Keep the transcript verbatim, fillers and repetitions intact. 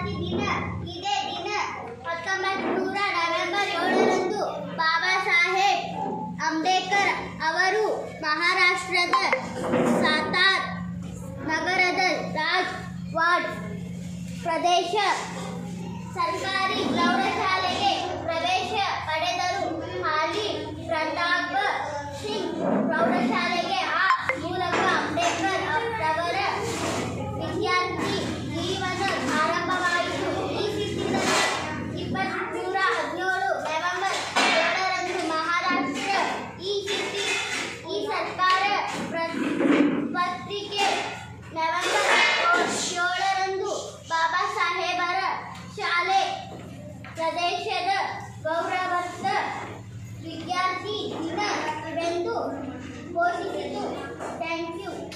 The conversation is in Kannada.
ವಿದ್ಯಾರ್ಥಿ ದಿನ. ಇದೇ ದಿನ ಹತ್ತೊಂಬತ್ತು ನೂರ ನವೆಂಬರ್ ಏಳರಂದು ಬಾಬಾ ಸಾಹೇಬ್ ಅಂಬೇಡ್ಕರ್ ಅವರು ಮಹಾರಾಷ್ಟ್ರದ ಸಾತಾರ್ ನಗರದ ರಾಜ್ ವಾಡ್ ಪ್ರದೇಶ ಸರ್ಕಾರಿ ಪ್ರೌಢಶಾಲೆಗೆ ಪ್ರವೇಶ ಪಡೆದರು. ಹಾಲಿ ಪ್ರತಾಪ್ ಸಿಂಗ್ ಪ್ರೌಢಶಾಲೆಗೆ ಆ ಮೂಲಕ ಅಂಬೇಡ್ಕರ್ ಅವರ ವಿದ್ಯಾರ್ಥಿ ಜೀವನ ಆರಂಭವಾಯಿತು. ಈ ಸಿಟ್ಟಿನಲ್ಲಿ ಇಪ್ಪತ್ತೂರ ಹದಿನೇಳು ನವೆಂಬರ್ ಏಳರಂದು ಮಹಾರಾಷ್ಟ್ರ ಈ ಸಿಟ್ಟಿ ಈ ಸರ್ಕಾರ ಪತ್ರಿಕೆ ನವೆಂಬರ್ ಏಳರಂದು ಬಾಬಾ ಸಾಹೇಬರ ಶಾಲೆ ಪ್ರದೇಶದ ಗೌರವಾರ್ಥ ವಿದ್ಯಾರ್ಥಿ ದಿನ ಎಂದು ಘೋಷಿಸಿತು. Thank you.